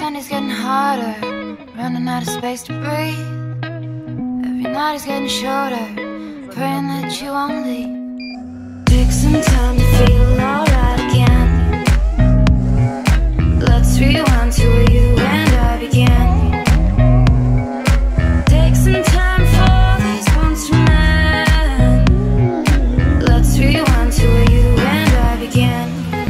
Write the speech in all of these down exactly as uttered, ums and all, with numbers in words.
Sunday's getting harder, running out of space to breathe. Every night is getting shorter, praying that you won't leave. Take some time to feel alright again. Let's rewind to where you and I began. Take some time for these ones to mend. Let's rewind to where you and I began.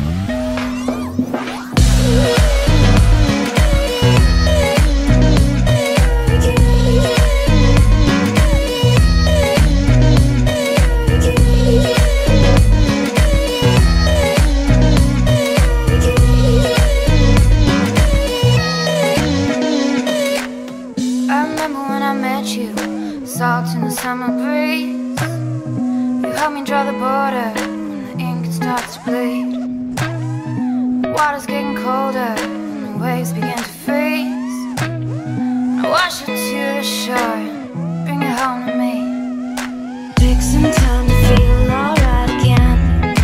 Salt in the summer breeze. You help me draw the border when the ink starts to bleed. The water's getting colder and the waves begin to freeze. I wash it to the shore and bring it home to me. Take some time to feel alright again.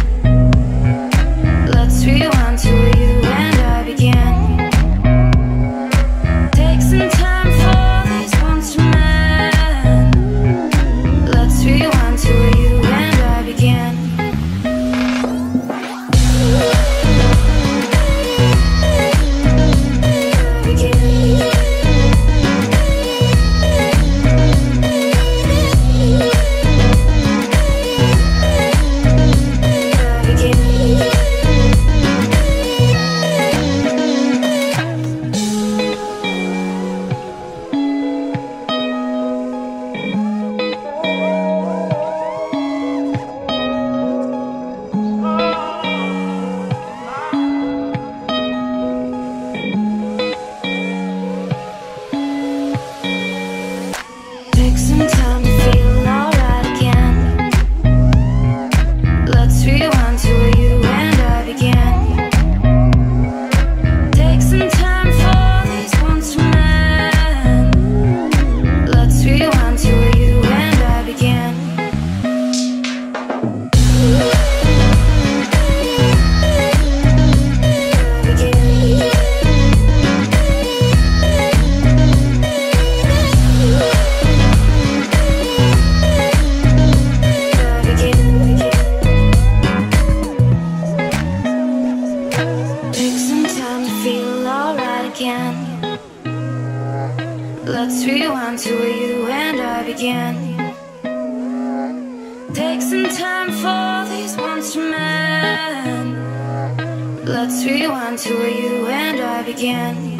Let's rewind to where you and I began. Take some time for these ones to mend. Rewind to where you and I began. Take some time to feel alright again. Let's rewind to where you and I began. Take some time for these ones to mend. Let's rewind to where you and I began. Let's rewind to where you and I began. Take some time for these ones to mend. Let's rewind to where you and I began.